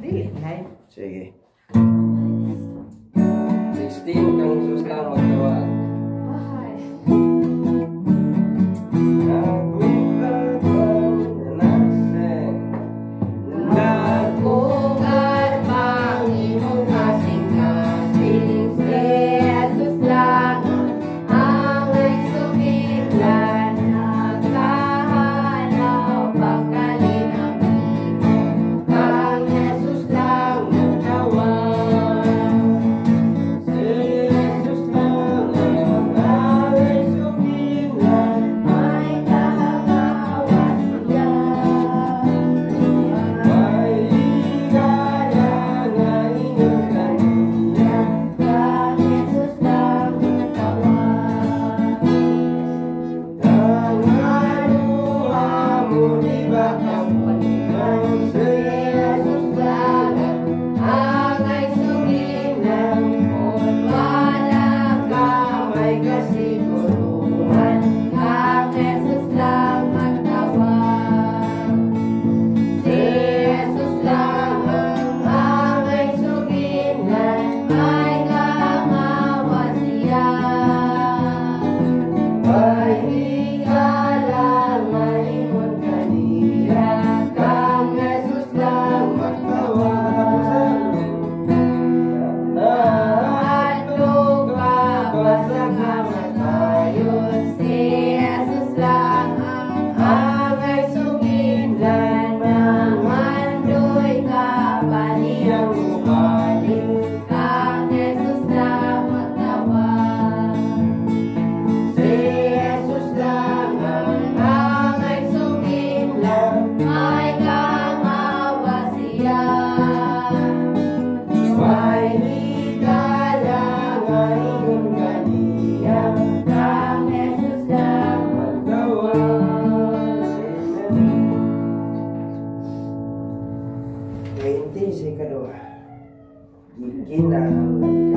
Dili na. Sige. 16 kang Jesus lang magtawag. Bahay. Nagulat ang naseng. Nagulat pang imong kasing-kasing si Jesus lang ang nagsumiklan nagkahanaw pagkalinang kang Jesus lang nagtawag. Si Jesus lang ang nagsumiklan. May kahangawan siya. May ligaya na inyong kaniya. Kang Jesus lang nagtawag. Ang aluha mo di ba kapalingan? Si Jesus lang ang nagsumiklan kung wala ka may kasiguruhan. Kang Jesus lang magtawag. Si Jesus lang ang nagsumiklan, may kahangawa siya. May higalang malingon kaniya. Kang Jesus lang magtawag. Naadlok ka ba sa kamatayon? Si Jesus lang ang nagsumiklan, mandoy ka ba niyang ubalin? Kang Jesus lang magtawag. Si Jesus lang ang nagsumiklan, may kahangawa siya. May higalang ngayon kaniya. Kang Jesus lang magtawag. 20 si kadua. Gigina.